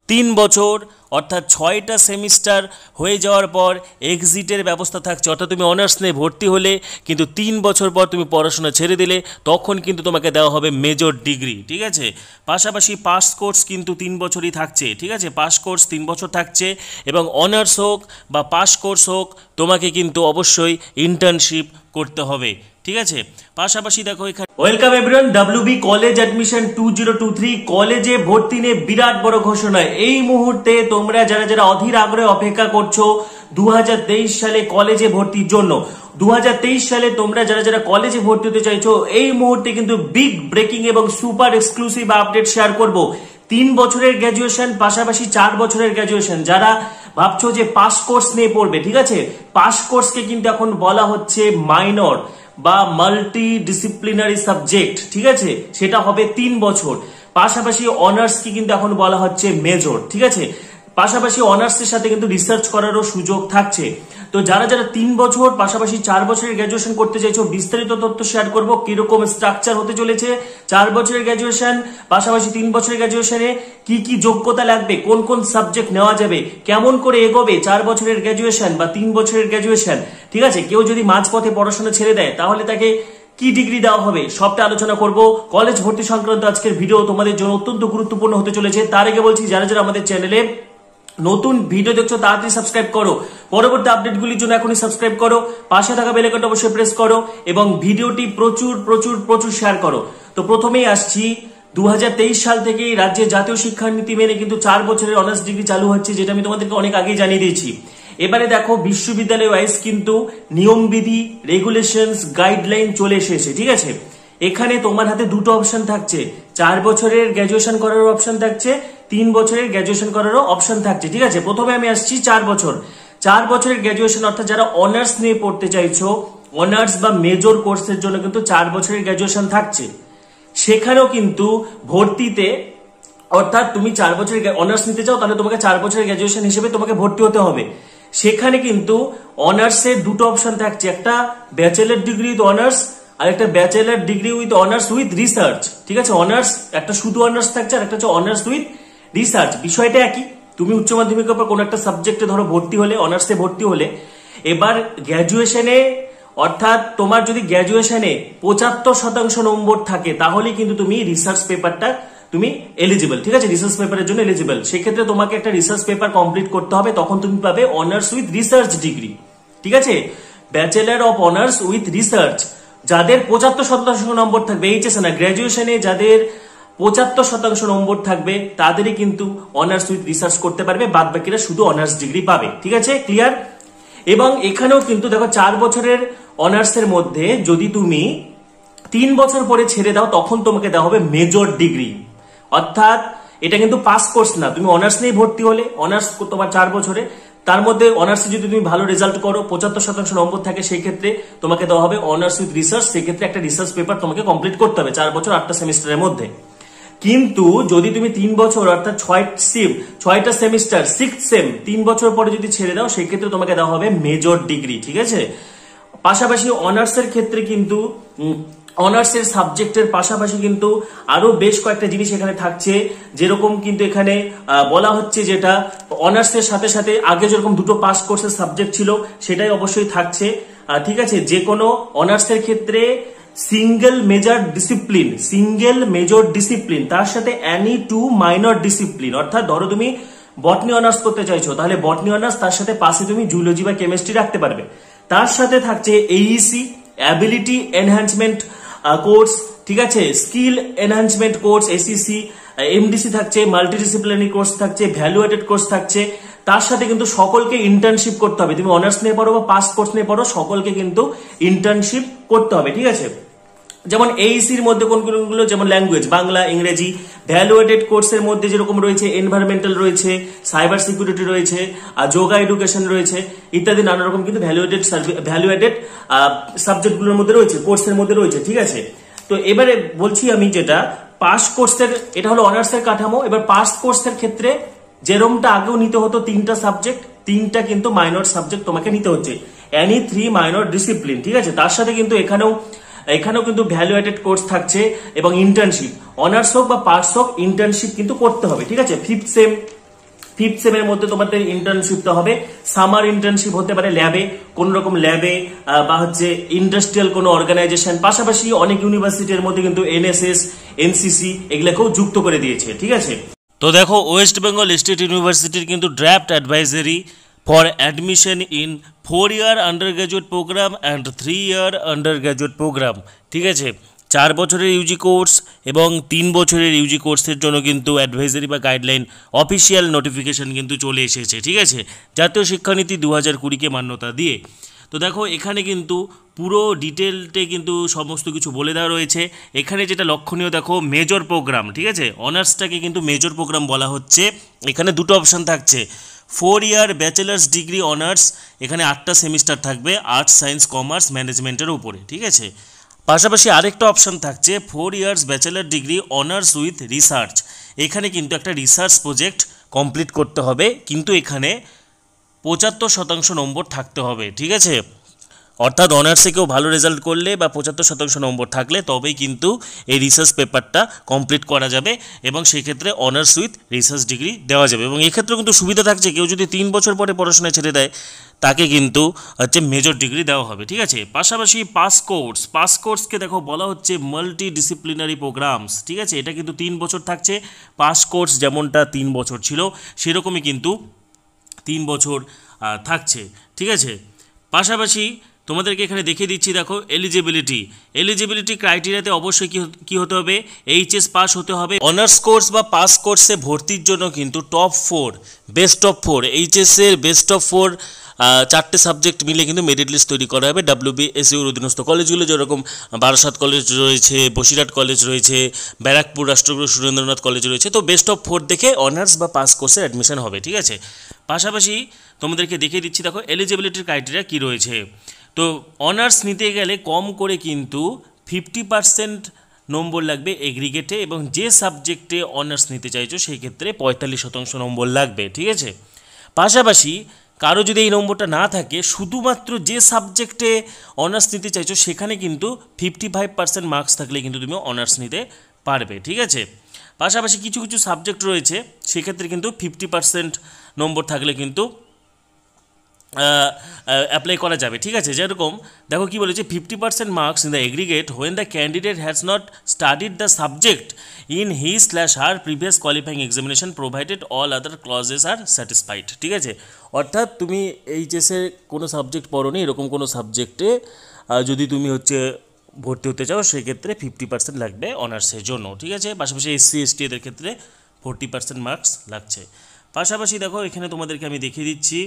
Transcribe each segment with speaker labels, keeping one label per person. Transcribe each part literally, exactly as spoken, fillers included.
Speaker 1: তিন বছর অর্থাৎ ছয়টা সেমিস্টার হয়ে যাওয়ার পর এক্সিটের ব্যবস্থা থাকছে, অর্থাৎ তুমি অনার্স নিয়ে ভর্তি হলে কিন্তু তিন বছর পর তুমি পড়াশোনা ছেড়ে দিলে তখন কিন্তু তোমাকে দেওয়া হবে মেজর ডিগ্রি, ঠিক আছে। পাশাপাশি পাস কোর্স কিন্তু তিন বছরই থাকছে, ঠিক আছে, পাস কোর্স তিন বছর থাকছে এবং অনার্স হোক বা পাস কোর্স হোক তোমাকে কিন্তু অবশ্যই ইন্টার্নশিপ করতে হবে, ঠিক আছে। পাশাপাশি দেখো এখানে welcome everyone, WB college admission two zero two three কলেজে ভর্তি নিয়ে বিরাট বড় ঘোষণা। এই মুহূর্তে তোমরা যারা যারা অধীর আগ্রহে অপেক্ষা করছো দু হাজার তেইশ সালে কলেজে ভর্তির জন্য, দু হাজার তেইশ সালে তোমরা যারা যারা কলেজে ভর্তি হতে চাইছো এই মুহূর্তে কিন্তু বিগ ব্রেকিং এবং সুপার এক্সক্লুসিভ আপডেট শেয়ার করব। তিন বছরের গ্র্যাজুয়েশন পাশাপাশি চার বছরের গ্র্যাজুয়েশন, যারা ভাবছো যে পাস কোর্স নিয়ে পড়বে, ঠিক আছে, পাস কোর্সকে কিন্তু এখন বলা হচ্ছে মাইনর বা মাল্টি ডিসিপ্লিনারি সাবজেক্ট, ঠিক আছে, সেটা হবে তিন বছর। পাশাপাশি অনার্স কি কিন্তু এখন বলা হচ্ছে মেজর, ঠিক আছে। পাশাপাশি অনার্সের সাথে কিন্তু রিসার্চ করারও সুযোগ থাকছে। তো যারা যারা তিন বছর পাশাপাশি চার বছরের গ্র্যাজুয়েশন করতে চাইছো বিস্তারিত তথ্য শেয়ার করবো, কিরকম স্ট্রাকচার হতে চলেছে, চার বছরের গ্র্যাজুয়েশন পাশাপাশি তিন বছরের গ্র্যাজুয়েশনে কি কি যোগ্যতা লাগবে, কোন কোন সাবজেক্ট নেওয়া যাবে, কেমন করে এগোবে চার বছরের গ্র্যাজুয়েশন বা তিন বছরের গ্র্যাজুয়েশন, ঠিক আছে। কেউ যদি মাঝপথে পড়াশোনা ছেড়ে দেয় তাহলে তাকে কি ডিগ্রি দেওয়া হবে সবটা আলোচনা করব। কলেজ ভর্তি সংক্রান্ত আজকের ভিডিও তোমাদের জন্য অত্যন্ত গুরুত্বপূর্ণ হতে চলেছে। তার আগে বলছি যারা যারা আমাদের চ্যানেলে নতুন ভিডিও দেখছো তাড়াতাড়ি সাবস্ক্রাইব করো, পরবর্তী আপডেটগুলির জন্য এখনই সাবস্ক্রাইব করো, পাশে থাকা বেল আইকনটা অবশ্যই প্রেস করো এবং ভিডিওটি প্রচুর প্রচুর প্রচুর শেয়ার করো। তো প্রথমেই আসছি, দু হাজার তেইশ সাল থেকে রাজ্যের জাতীয় শিক্ষানীতি মেনে কিন্তু চার বছরের অনার্স ডিগ্রি চালু হচ্ছে, যেটা আমি তোমাদেরকে অনেক আগেই জানিয়ে দিয়েছি। এবারে দেখো বিশ্ববিদ্যালয় ওয়াইজ কিন্তু নিয়মবিধি, রেগুলেশনস, গাইডলাইন চলে এসেছে, ঠিক আছে। এখানে তোমার হাতে দুটো অপশন থাকছে, চার বছরের গ্র্যাজুয়েশন করার অপশন থাকছে, তিন বছরের গ্র্যাজুয়েশন করারও অপশন থাকছে, ঠিক আছে। প্রথমে আমি আসছি চার বছর, চার বছরের গ্র্যাজুয়েশন অর্থাৎ যারা অনার্স নিয়ে পড়তে চাইছো, অনার্স বা মেজর কোর্সের জন্য কিন্তু চার বছরের গ্র্যাজুয়েশন থাকছে। সেখানেও কিন্তু ভর্তিতে অর্থাৎ তুমি চার বছরের অনার্স নিতে চাও তাহলে তোমাকে চার বছরের গ্র্যাজুয়েশন হিসেবে তোমাকে ভর্তি হতে হবে। সেখানে কিন্তু অনার্সের দুটো অপশন থাকছে, একটা ব্যাচেলার ডিগ্রি উইথ অনার্স আর একটা bachelor degree with honours with research, ঠিক আছে। অনার্স একটা শুধু অনার্স থাকছে আর একটা হচ্ছে অনার্স উইথ রিসার্চ, বিষয়টা একই। তুমি উচ্চ মাধ্যমিকের পর কোনো একটা সাবজেক্টে ধরো ভর্তি হলে, অনার্সে ভর্তি হলে, এবার গ্র্যাজুয়েশনে অর্থাৎ তোমার যদি গ্র্যাজুয়েশনে পঁচাত্তর শতাংশ নম্বর থাকে তাহলে কিন্তু তুমি রিসার্চ পেপারটা তুমি এলিজিবল, ঠিক আছে, রিসার্চ পেপারের জন্য এলিজিবল। সেক্ষেত্রে তোমাকে একটা রিসার্চ পেপার কমপ্লিট করতে হবে, তখন তুমি পাবে অনার্স উইথ রিসার্চ ডিগ্রি, ঠিক আছে, bachelor of honours with research. যাদের পঁচাত্তর শতাংশ নম্বর থাকবে, এইচএস না গ্র্যাজুয়েশনে যাদের পঁচাত্তর শতাংশ নম্বর থাকবে তাদেরই কিন্তু অনার্স উইথ রিসার্চ করতে পারবে, বাদ বাকিরা শুধু অনার্স ডিগ্রি পাবে, ঠিক আছে, ক্লিয়ার। এবং এখানেও কিন্তু দেখো চার বছরের অনার্সের মধ্যে যদি তুমি তিন বছর পরে ছেড়ে দাও তখন তোমাকে দেওয়া হবে মেজর ডিগ্রি, অর্থাৎ এটা কিন্তু পাস কোর্স না। তুমি অনার্স নিয়ে ভর্তি হলে, অনার্স তোমার চার বছরে, তার মধ্যে অনার্সে যদি তুমি ভালো রেজাল্ট করো, পঁচাত্তর শতাংশ নম্বর থাকে, সেই ক্ষেত্রে তোমাকে দেওয়া হবে অনার্স উইথ রিসার্চ। সেক্ষেত্রে একটা রিসার্চ পেপার তোমাকে কমপ্লিট করতে হবে চার বছর আটটা সেমিস্টারের মধ্যে। কিন্তু যদি তুমি তিন বছর অর্থাৎ ছয় সেম ছয়টা সেমিস্টার সিক্স সেম তিন বছর পরে যদি ছেড়ে দাও সেক্ষেত্রে তোমাকে দেওয়া হবে মেজর ডিগ্রি, ঠিক আছে। পাশাপাশি অনার্সের ক্ষেত্রে কিন্তু অনার্সের সাবজেক্টের পাশাপাশি কিন্তু আরো বেশ কয়েকটা জিনিস এখানে থাকছে, যেরকম কিন্তু এখানে বলা হচ্ছে যেটা অনার্সের সাথে সাথে আগে যেরকম দুটো পাস কোর্সের সাবজেক্ট ছিল সেটাই অবশ্যই থাকছে, ঠিক আছে। যে কোনো অনার্সের ক্ষেত্রে single major discipline, single major discipline তার সাথে এনি টু মাইনর ডিসিপ্লিন, অর্থাৎ ধরো তুমি বটনি অনার্স করতে চাইছো তাহলে বটনি অনার্স, তার সাথে পাশে তুমি জুলজি বা কেমিস্ট্রি রাখতে পারবে। তার সাথে থাকছে এইইসি অ্যাবিলিটি এনহ্যান্সমেন্ট কোর্স, ঠিক আছে, skill enhancement course SEC, MDC থাকছে, মাল্টিডিসিপ্লিনারি কোর্স থাকছে, ভ্যালুয়েটেড কোর্স থাকছে। তার সাথে কিন্তু সকলকে ইন্টার্নশিপ করতে হবে, তুমি অনার্স নিয়ে পড়ো বা পাস কোর্স নিয়ে পড়ো সকলকে কিন্তু ইন্টার্নশিপ করতে হবে, ঠিক আছে। যেমন এইসির মধ্যে কোন কোনগুলো, যেমন ল্যাঙ্গুয়েজ বাংলা, ইংরেজি। ভ্যালুয়েটেড কোর্সের মধ্যে যেরকম রয়েছে এনভায়রনমেন্টাল রয়েছে, সাইবার সিকিউরিটি রয়েছে, যোগা এডুকেশন রয়েছে ইত্যাদি নানা রকম কিন্তু ভ্যালুয়েটেড ভ্যালুয়েটেড সাবজেক্টগুলোর মধ্যে রয়েছে, কোর্সের মধ্যে রয়েছে, ঠিক আছে। তো এবারে বলছি আমি যেটা পাস কোর্সের, এটা হলো অনার্সের কাঠামো। এবার পাস কোর্সের ক্ষেত্রে যেরকমটা আগেও নিতে হতো তিনটা সাবজেক্ট, তিনটা কিন্তু মাইনর সাবজেক্ট তোমাকে নিতে হচ্ছে, এনি থ্রি মাইনর ডিসিপ্লিন, ঠিক আছে। তার সাথে কিন্তু এখানেও এখানেও কিন্তু ভ্যালুয়েটেড কোর্স থাকছে এবং ইন্টার্নশিপ, অনার্স হোক বা পাস হোক ইন্টার্নশিপ কিন্তু করতে হবে, ঠিক আছে। ফিফথ সেম ফিফথ সেমের মধ্যে তোমাদের ইন্টার্নশিপটা হবে। সামার ইন্টার্নশিপ হতে পারে ল্যাবে, কোন রকম ল্যাবে বা হচ্ছে ইন্ডাস্ট্রিয়াল কোনো অর্গানাইজেশন, পাশাপাশি অনেক ইউনিভার্সিটির মধ্যে কিন্তু এনএসএস, এনসিসি এগুলোকেও যুক্ত করে দিয়েছে, ঠিক আছে। তো দেখো ওয়েস্ট বেঙ্গল স্টেট ইউনিভার্সিটির কিন্তু draft advisory for admission in four year undergraduate programme and three year undergraduate programme, ঠিক আছে। চার বছরের ইউজি কোর্স এবং তিন বছরের ইউজি কোর্সের জন্য কিন্তু অ্যাডভাইজারি বা গাইডলাইন অফিসিয়াল নোটিফিকেশন কিন্তু চলে এসেছে, ঠিক আছে, জাতীয় শিক্ষানীতি দু হাজার কুড়িকে মান্যতা দিয়ে। তো দেখো এখানে কিন্তু পুরো ডিটেলটে কিন্তু সমস্ত কিছু বলে দেওয়া রয়েছে। এখানে যেটা লক্ষণীয় দেখো মেজর প্রোগ্রাম, ঠিক আছে, অনার্সটাকে কিন্তু মেজর প্রোগ্রাম বলা হচ্ছে। এখানে দুটো অপশান থাকছে, four year bachelors degree honours, এখানে আটটা সেমিস্টার থাকবে আর্টস, সায়েন্স, কমার্স, ম্যানেজমেন্টের উপরে, ঠিক আছে। পাশাপাশি আরেকটা অপশান থাকছে four years bachelor degree honours with research, এখানে কিন্তু একটা রিসার্চ প্রজেক্ট কমপ্লিট করতে হবে, কিন্তু এখানে পঁচাত্তর শতাংশ নম্বর থাকতে হবে, ঠিক আছে। অর্থাৎ অনার্সে কেউ ভালো রেজাল্ট করলে বা পঁচাত্তর শতাংশ নম্বর থাকলে তবেই কিন্তু এই রিসার্চ পেপারটা কমপ্লিট করা যাবে এবং সেক্ষেত্রে অনার্স উইথ রিসার্চ ডিগ্রি দেওয়া যাবে। এবং এক্ষেত্রে কিন্তু সুবিধা থাকছে, কেউ যদি তিন বছর পরে পড়াশোনা ছেড়ে দেয় তাকে কিন্তু হচ্ছে মেজর ডিগ্রি দেওয়া হবে, ঠিক আছে। পাশাপাশি পাস কোর্স, পাস কোর্সকে দেখো বলা হচ্ছে মাল্টি ডিসিপ্লিনারি প্রোগ্রামস, ঠিক আছে। এটা কিন্তু তিন বছর থাকছে, পাস কোর্স যেমনটা তিন বছর ছিল সেরকমই কিন্তু তিন বছর থাকছে, ঠিক আছে। পাশাপাশি তোমাদেরকে এখানে দেখিয়ে দিচ্ছি, দেখো এলিজিবিলিটি, এলিজিবিলিটি ক্রাইটেরিয়াতে অবশ্যই কি হতে হবে, এইচএস পাস হতে হবে। অনার্স কোর্স বা পাস কোর্সে ভর্তির জন্য কিন্তু top four, best of four, এইচএসের বেস্ট অফ ফোর চারটে সাবজেক্ট মিলে কিন্তু মেরিট লিস্ট তৈরি করা হবে ডাব্লিউবিএসইউর অধীনস্থ কলেজগুলো, যেরকম বারাসাত কলেজ রয়েছে, বসিরহাট কলেজ রয়েছে, ব্যারাকপুর রাষ্ট্রগুরু সুরেন্দ্রনাথ কলেজ রয়েছে। তো বেস্ট অফ ফোর দেখে অনার্স বা পাস কোর্সে অ্যাডমিশন হবে, ঠিক আছে। পাশাপাশি তোমাদেরকে দেখিয়ে দিচ্ছি, দেখো এলিজিবিলিটির ক্রাইটেরিয়া কী রয়েছে। তো অনার্স নিতে গেলে কম করে কিন্তু ফিফটি পার্সেন্ট নম্বর লাগবে এগ্রিগেটে, এবং যে সাবজেক্টে অনার্স নিতে চাইছো সেই ক্ষেত্রে পঁয়তাল্লিশ শতাংশ নম্বর লাগবে, ঠিক আছে। পাশাপাশি কারো যদি এই নম্বরটা না থাকে, শুধুমাত্র যে সাবজেক্টে অনার্স নিতে চাইছো সেখানে কিন্তু ফিফটি ফাইভ পার্সেন্ট মার্কস থাকলে কিন্তু তুমি অনার্স নিতে পারবে, ঠিক আছে। পাশাপাশি কিছু কিছু সাবজেক্ট রয়েছে সেক্ষেত্রে কিন্তু ফিফটি পার্সেন্ট নম্বর থাকলে কিন্তু অ্যাপ্লাই করা যাবে, ঠিক আছে। যেরকম দেখো কি বলেছে, fifty percent marks in the aggregate when the candidate has not studied the subject in he slash her previous qualifying examination provided all other clauses are satisfied, ঠিক আছে। অর্থাৎ তুমি এইচএসে কোনো সাবজেক্ট পড়োনি, এরকম কোনো সাবজেক্টে যদি তুমি হচ্ছে ভর্তি হতে চাও সেক্ষেত্রে ফিফটি পার্সেন্ট লাগবে অনার্সের জন্য, ঠিক আছে। পাশাপাশি এসসি এসটি এদের ক্ষেত্রে ফোরটি পার্সেন্ট মার্কস লাগছে। পাশাপাশি দেখো এখানে তোমাদেরকে আমি দেখিয়ে দিচ্ছি,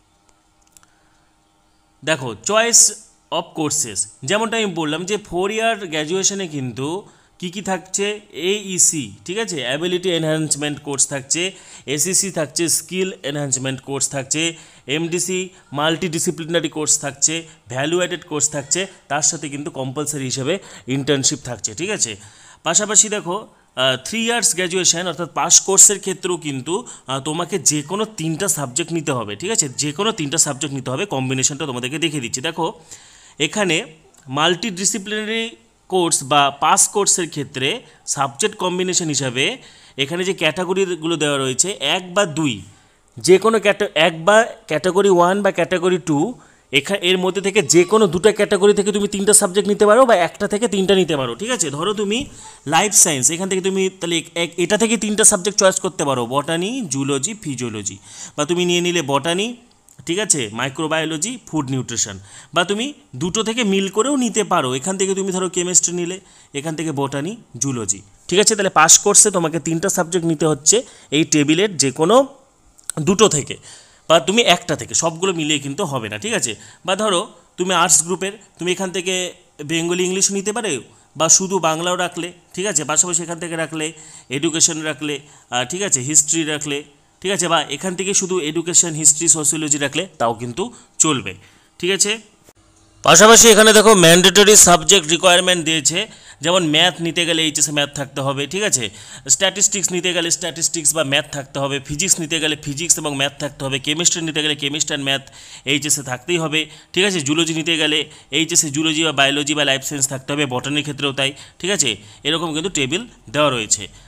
Speaker 1: দেখো চয়েস অফ কোর্সেস, যেমনটা আমি বললাম যে ফোর ইয়ার গ্র্যাজুয়েশনে কিন্তু কী কী থাকছে, এইইসি, ঠিক আছে, অ্যাবিলিটি এনহ্যান্সমেন্ট কোর্স থাকছে, এসিসি থাকছে, স্কিল এনহ্যান্সমেন্ট কোর্স থাকছে, এমডিসি মাল্টি ডিসিপ্লিনারি কোর্স থাকছে, ভ্যালু অ্যাডেড কোর্স থাকছে, তার সাথে কিন্তু কম্পালসারি হিসেবে ইন্টার্নশিপ থাকছে, ঠিক আছে। পাশাপাশি দেখো থ্রি ইয়ার্স গ্র্যাজুয়েশন অর্থাৎ পাস কোর্সের ক্ষেত্রেও কিন্তু তোমাকে যে কোনো তিনটা সাবজেক্ট নিতে হবে, ঠিক আছে, যে কোনো তিনটা সাবজেক্ট নিতে হবে। কম্বিনেশনটা তোমাদেরকে দেখিয়ে দিচ্ছি, দেখো এখানে মাল্টি ডিসিপ্লিনারি কোর্স বা পাস কোর্সের ক্ষেত্রে সাবজেক্ট কম্বিনেশন হিসাবে এখানে যে ক্যাটাগরিগুলো দেওয়া রয়েছে এক বা দুই, যে কোনো ক্যাটা এক বা ক্যাটাগরি ওয়ান বা ক্যাটাগরি টু, এখানে এর মধ্যে থেকে যে কোনো দুটো ক্যাটাগরি থেকে তুমি তিনটা সাবজেক্ট নিতে পারো বা একটা থেকে তিনটা নিতে পারো, ঠিক আছে। ধরো তুমি লাইফ সায়েন্স, এখান থেকে তুমি তাহলে এটা থেকে তিনটা সাবজেক্ট চয়েস করতে পারো, বটানি, জুলজি, ফিজিওলজি, বা তুমি নিয়ে নিলে বটানি, ঠিক আছে, মাইক্রোবায়োলজি, ফুড নিউট্রিশন, বা তুমি দুটো থেকে মিল করেও নিতে পারো। এখান থেকে তুমি ধরো কেমিস্ট্রি নিলে, এখান থেকে বটানি, জুলজি, ঠিক আছে। তাহলে পাস কোর্সে তোমাকে তিনটা সাবজেক্ট নিতে হচ্ছে এই টেবিলের যে কোনো দুটো থেকে, বা তুমি একটা থেকে, সবগুলো মিলিয়ে কিন্তু হবে না, ঠিক আছে। বা ধরো তুমি আর্টস গ্রুপের, তুমি এখান থেকে বেঙ্গলি ইংলিশ নিতে পারে বা শুধু বাংলাও রাখলে, ঠিক আছে। পাশাপাশি এখান থেকে রাখলে এডুকেশন রাখলে, ঠিক আছে, হিস্ট্রি রাখলে, ঠিক আছে, বা এখান থেকে শুধু এডুকেশন, হিস্ট্রি, সোশিওলজি রাখলে তাও কিন্তু চলবে, ঠিক আছে। পাশাপাশি এখানে দেখো ম্যান্ডেটরি সাবজেক্ট রিকোয়ারমেন্ট দিয়েছে, যেমন ম্যাথ নিতে গেলে এইচএসে ম্যাথ থাকতে হবে, ঠিক আছে। স্ট্যাটিস্টিক্স নিতে গেলে স্ট্যাটিস্টিক্স বা ম্যাথ থাকতে হবে, ফিজিক্স নিতে গেলে ফিজিক্স এবং ম্যাথ থাকতে হবে, কেমিস্ট্রি নিতে গেলে কেমিস্ট্রি অ্যান্ড ম্যাথ এইচএসে থাকতেই হবে, ঠিক আছে। জুলজি নিতে গেলে এইচএসে জুলজি বা বায়োলজি বা লাইফ সায়েন্স থাকতে হবে, বটানির ক্ষেত্রেও তাই, ঠিক আছে। এরকম কিন্তু টেবিল দেওয়া রয়েছে,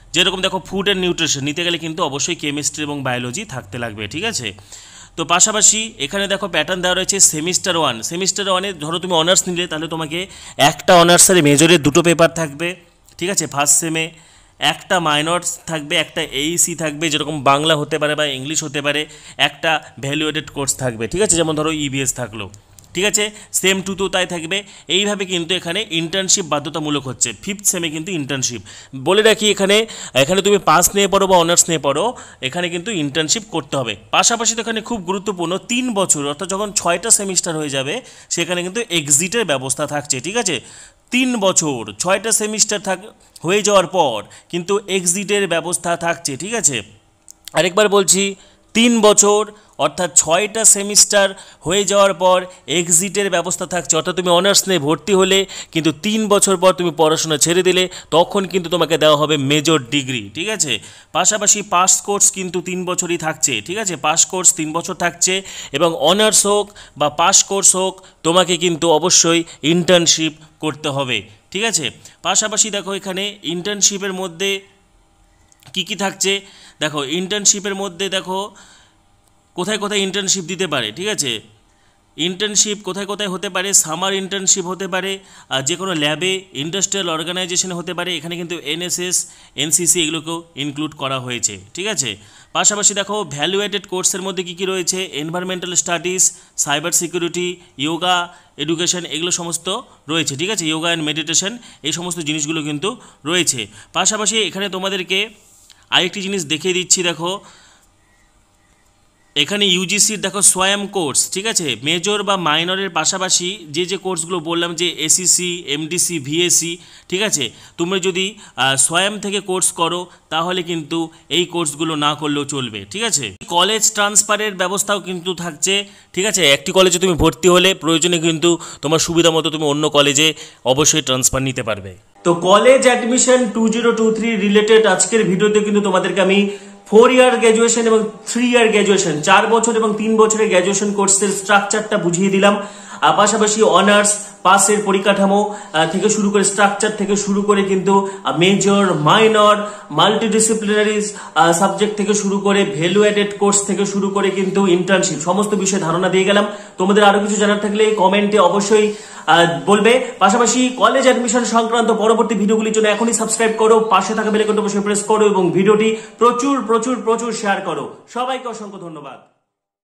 Speaker 1: যেরকম দেখো ফুড অ্যান্ড নিউট্রিশন নিতে গেলে কিন্তু অবশ্যই কেমিস্ট্রি এবং বায়োলজি থাকতে লাগবে, ঠিক আছে। তো পাশাপাশি এখানে দেখো প্যাটার্ন দেওয়া রয়েছে সেমিস্টার ওয়ান। সেমিস্টার ওয়ানে ধরো তুমি অনার্স নিলে তাহলে তোমাকে একটা অনার্সের মেজরের দুটো পেপার থাকবে, ঠিক আছে, ফার্স্ট সেমে। একটা মাইনর্স থাকবে, একটা এইসি থাকবে, যেরকম বাংলা হতে পারে বা ইংলিশ হতে পারে। একটা ভ্যালুয়েটেড কোর্স থাকবে, ঠিক আছে, যেমন ধরো ইবিএস থাকলো, ঠিক আছে। সেম টু তো তাই থাকবে। এইভাবে কিন্তু এখানে ইন্টার্নশিপ বাধ্যতামূলক হচ্ছে। ফিফথ সেমে কিন্তু ইন্টার্নশিপ বলে রাখি, এখানে এখানে তুমি পাস নিয়ে পড়ো বা অনার্স নিয়ে পড়ো, এখানে কিন্তু ইন্টার্নশিপ করতে হবে। পাশাপাশি তো এখানে খুব গুরুত্বপূর্ণ, তিন বছর অর্থাৎ যখন ছয়টা সেমিস্টার হয়ে যাবে সেখানে কিন্তু এক্সিটের ব্যবস্থা থাকছে, ঠিক আছে। তিন বছর ছয়টা সেমিস্টার থাক হয়ে যাওয়ার পর কিন্তু এক্সিটের ব্যবস্থা থাকছে, ঠিক আছে। আরেকবার বলছি, তিন বছর অর্থাৎ ছয়টা সেমিস্টার হয়ে যাওয়ার পর এক্সিটের ব্যবস্থা থাকছে। অর্থাৎ তুমি অনার্স নিয়ে ভর্তি হলে কিন্তু তিন বছর পর তুমি পড়াশোনা ছেড়ে দিলে তখন কিন্তু তোমাকে দেওয়া হবে মেজর ডিগ্রি, ঠিক আছে। পাশাপাশি পাস কোর্স কিন্তু তিন বছরই থাকছে, ঠিক আছে। পাস কোর্স তিন বছর থাকছে এবং অনার্স হোক বা পাস কোর্স হোক তোমাকে কিন্তু অবশ্যই ইন্টার্নশিপ করতে হবে, ঠিক আছে। পাশাপাশি দেখো এখানে ইন্টার্নশিপের মধ্যে কি কি থাকছে, দেখো ইন্টার্নশিপের মধ্যে দেখো কোথায় কোথায় ইন্টার্নশিপ দিতে পারে, ঠিক আছে। ইন্টার্নশিপ কোথায় কোথায় হতে পারে, সামার ইন্টার্নশিপ হতে পারে, আর যে কোনো ল্যাবে, ইন্ডাস্ট্রিয়াল অর্গানাইজেশনে হতে পারে। এখানে কিন্তু এনএসএস, এনসিসি এগুলোকেও ইনক্লুড করা হয়েছে, ঠিক আছে। পাশাপাশি দেখো ভ্যালুয়েটেড কোর্সের মধ্যে কী কী রয়েছে, environmental studies, cyber security, yoga, education, এগুলো সমস্ত রয়েছে, ঠিক আছে। ইয়োগা অ্যান্ড মেডিটেশন এই সমস্ত জিনিসগুলো কিন্তু রয়েছে। পাশাপাশি এখানে তোমাদেরকে আরেকটি জিনিস দেখিয়ে দিচ্ছি, দেখো এখানে ইউজিসির দেখো সোয়াম কোর্স, ঠিক আছে। মেজর বা মাইনরের পাশাপাশি যে যে কোর্সগুলো বললাম, যে এসিসি, এমডিসি, ভিএসি, ঠিক আছে, তুমি যদি সোয়াম থেকে কোর্স করো তাহলে কিন্তু এই কোর্সগুলো না করলেও চলবে, ঠিক আছে। কলেজ ট্রান্সফারের ব্যবস্থাও কিন্তু থাকছে, ঠিক আছে। একটি কলেজে তুমি ভর্তি হলে প্রয়োজনে কিন্তু তোমার সুবিধা মতো তুমি অন্য কলেজে অবশ্যই ট্রান্সফার নিতে পারবে। তো college admission two zero two three related আজকের ভিডিওতে কিন্তু তোমাদেরকে আমি ফোর ইয়ার গ্র্যাজুয়েশন এবং থ্রি ইয়ার গ্র্যাজুয়েশন, চার বছর এবং তিন বছরের গ্র্যাজুয়েশন কোর্সের স্ট্রাকচারটা বুঝিয়ে দিলাম। আর পাশাপাশি অনার্স পাসের পরিকাঠামো থেকে শুরু করে স্ট্রাকচার থেকে শুরু করে কিন্তু মেজর, মাইনর, মাল্টিডিসিপ্লিনারি সাবজেক্ট থেকে শুরু করে ভ্যালুয়েটেড কোর্স থেকে শুরু করে কিন্তু ইন্টার্নশিপ সমস্ত বিষয়ে ধারণা দিয়ে গেলাম। তোমাদের আরো কিছু জানার থাকলে কমেন্টে অবশ্যই বলবে। পাশাপাশি কলেজ অ্যাডমিশন সংক্রান্ত পরবর্তী ভিডিওগুলির জন্য এখনই সাবস্ক্রাইব করো, পাশে থাকা বেল আইকনটা অবশ্যই প্রেস করো এবং ভিডিওটি প্রচুর প্রচুর প্রচুর শেয়ার করো। সবাইকে অসংখ্য ধন্যবাদ।